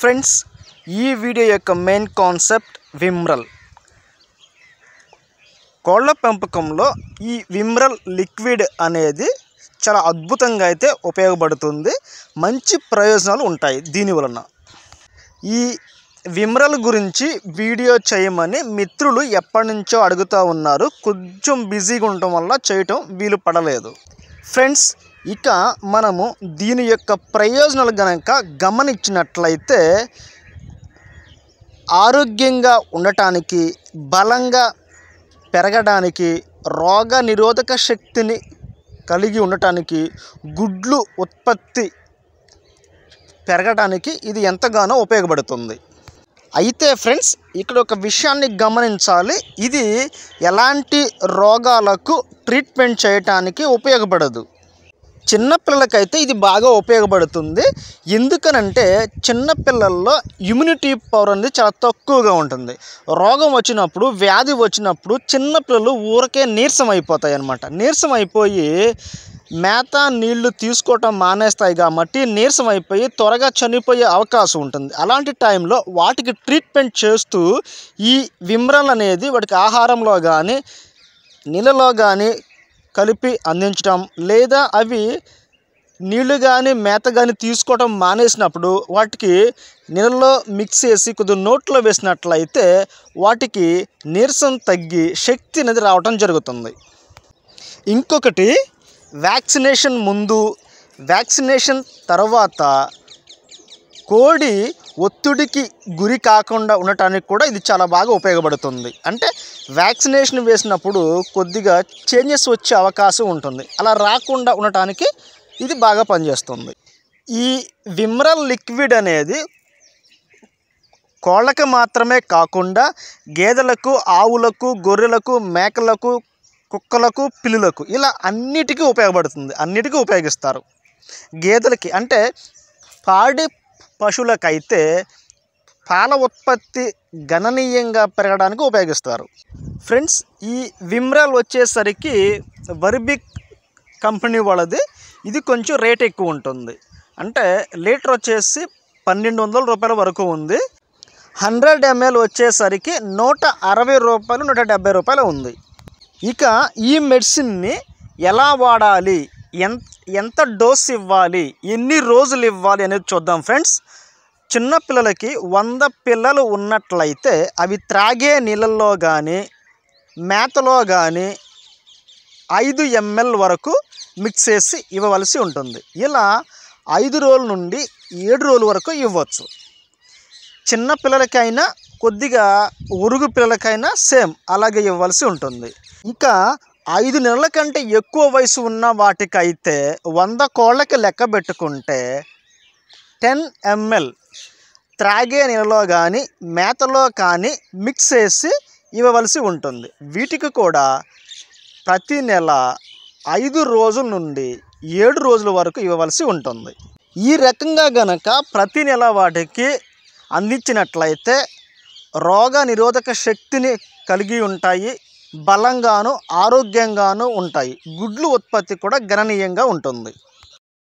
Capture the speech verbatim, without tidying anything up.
Friends, ఈ video యొక్క main concept విమ్రల్. కోళ్ల పెంపకంలో ఈ విమ్రల్ లిక్విడ్ అనేది చాలా అద్భుతంగా అయితే ఉపయోగపడుతుంది. మంచి ప్రయోజనాలు ఉంటాయి దీని వలన. ఈ విమ్రల్ గురించి వీడియో చేయమని మిత్రులు ఎప్పటి నుంచో అడుగుతూ ఉన్నారు. కొంచెం బిజీగా ఉండటం వల్ల చేయటం వీలు పడలేదు. ఫ్రెండ్స్, ఇక మనము దీని యొక్క ప్రయోజనాలు గనక గమనించినట్లయితే ఆరోగ్యంగా ఉండటానికి, బలంగా పెరగడానికి, రోగ నిరోధక శక్తిని కలిగి ఉండటానికి, గుడ్లు ఉత్పత్తి పెరగడానికి ఇది ఎంతగానో ఉపయోగపడుతుంది. అయితే ఫ్రెండ్స్, ఇక్కడ ఒక విషయాన్ని గమనించాలి. ఇది ఎలాంటి రోగాలకు ట్రీట్మెంట్ చేయటానికి ఉపయోగపడదు. చిన్నపిల్లలకైతే ఇది బాగా ఉపయోగపడుతుంది. ఎందుకనంటే చిన్నపిల్లల్లో ఇమ్యూనిటీ పవర్ అనేది చాలా తక్కువగా ఉంటుంది. రోగం వచ్చినప్పుడు, వ్యాధి వచ్చినప్పుడు చిన్నపిల్లలు ఊరికే నీరసం అయిపోతాయి అన్నమాట. నీరసం అయిపోయి మేత నీళ్లు తీసుకోవటం మానేస్తాయి కాబట్టి నీరసం అయిపోయి త్వరగా చనిపోయే అవకాశం ఉంటుంది. అలాంటి టైంలో వాటికి ట్రీట్మెంట్ చేస్తూ ఈ విమ్రల్ అనేది వాటికి ఆహారంలో కానీ నీళ్ళలో కానీ కలిపి అందించడం, లేదా అవి నీళ్లు కానీ మేత కానీ తీసుకోవటం మానేసినప్పుడు వాటికి నీళ్ళలో మిక్స్ చేసి కొద్దిగా నోట్లో వేసినట్లయితే వాటికి నీరసం తగ్గి శక్తి అనేది రావటం జరుగుతుంది. ఇంకొకటి, వ్యాక్సినేషన్ ముందు, వ్యాక్సినేషన్ తర్వాత కోడి ఒత్తిడికి గురి కాకుండా ఉండటానికి కూడా ఇది చాలా బాగా ఉపయోగపడుతుంది. అంటే వ్యాక్సినేషన్ వేసినప్పుడు కొద్దిగా చేంజెస్ వచ్చే అవకాశం ఉంటుంది. అలా రాకుండా ఉండటానికి ఇది బాగా పనిచేస్తుంది. ఈ విమ్రల్ లిక్విడ్ అనేది కోళ్ళకి మాత్రమే కాకుండా గేదెలకు, ఆవులకు, గొర్రెలకు, మేకలకు, కుక్కలకు, పిల్లులకు ఇలా అన్నిటికీ ఉపయోగపడుతుంది. అన్నిటికీ ఉపయోగిస్తారు. గేదెలకి అంటే పాడి పశువులకైతే పాల ఉత్పత్తి గణనీయంగా పెరగడానికి ఉపయోగిస్తారు. ఫ్రెండ్స్, ఈ విమ్రల్ వచ్చేసరికి వర్బిక్ కంపెనీ వాళ్ళది. ఇది కొంచెం రేట్ ఎక్కువ ఉంటుంది. అంటే లీటర్ వచ్చేసి పన్నెండు వందల రూపాయల వరకు ఉంది. హండ్రెడ్ ఎంఎల్ వచ్చేసరికి నూట అరవై రూపాయలు నూట డెబ్బై రూపాయలు ఉంది. ఇక ఈ మెడిసిన్ని ఎలా వాడాలి, ఎంత ఎంత డోస్ ఇవ్వాలి, ఎన్ని రోజులు ఇవ్వాలి అనేది చూద్దాం. ఫ్రెండ్స్, చిన్నపిల్లలకి వంద పిల్లలు ఉన్నట్లయితే అవి త్రాగే నీళ్ళల్లో కానీ మేతలో కానీ ఐదు ఎంఎల్ వరకు మిక్స్ చేసి ఇవ్వవలసి ఉంటుంది. ఇలా ఐదు రోజుల నుండి ఏడు రోజుల వరకు ఇవ్వచ్చు. చిన్న పిల్లలకైనా కొద్దిగా ఉరుగు పిల్లలకైనా సేమ్ అలాగే ఇవ్వాల్సి ఉంటుంది. ఇక ఐదు నెలల కంటే ఎక్కువ వయసు ఉన్న వాటికైతే వంద కోళ్ళకి లెక్క పెట్టుకుంటే టెన్ ఎంఎల్ త్రాగే నీళ్ళలో కానీ మేతలో కానీ మిక్స్ చేసి ఇవ్వవలసి ఉంటుంది. వీటికి కూడా ప్రతి నెల ఐదు రోజుల నుండి ఏడు రోజుల వరకు ఇవ్వవలసి ఉంటుంది. ఈ రకంగా గనక ప్రతి నెల వాటికి అందించినట్లయితే రోగ నిరోధక శక్తిని కలిగి ఉంటాయి, బలంగాను ఆరోగ్యంగాను ఉంటాయి. గుడ్లు ఉత్పత్తి కూడా గణనీయంగా ఉంటుంది.